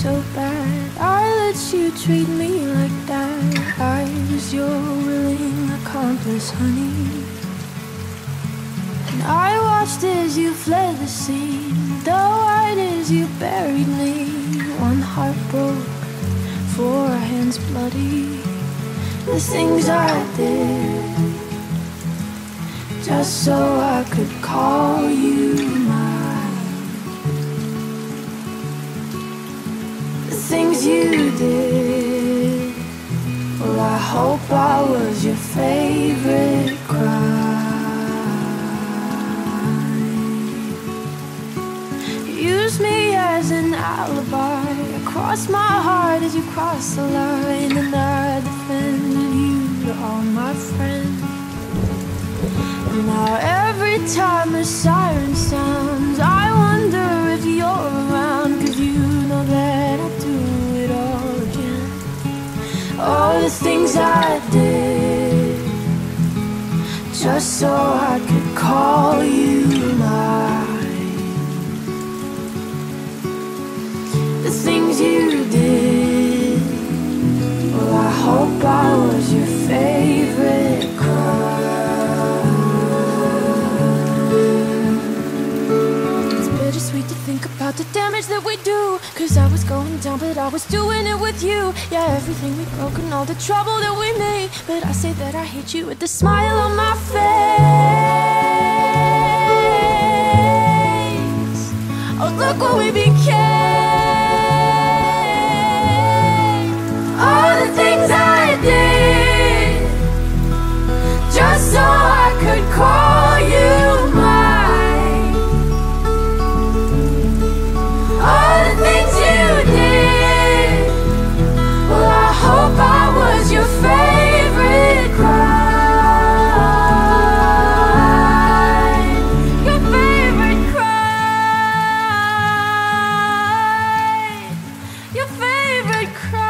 so bad. I let you treat me like that. I was your willing accomplice, honey. And I watched as you fled the scene, though right as you buried me. One heart broke, four hands bloody. The things I did just so I could call you mine. The things you did, well, I hope I was your favorite crime. Use me as an alibi, cross my heart as you cross the line, and I defended you to all my friends. And now every time a siren sounds, I wonder if you're around, 'cause you know that I'll do it all again. All the things I did just so I could call you mine. The things you did, well, I hope I was your favorite crime. It's bittersweet to think about the damage that we do, 'cause I was going down but I was doing it with you. Yeah, everything we broke and all the trouble that we made, but I say that I hate you with a smile on my face. Oh, look what we became. All the things I did just so I could call you mine. All the things you did, well, I hope I was your favorite crime. Your favorite crime. Your favorite crime.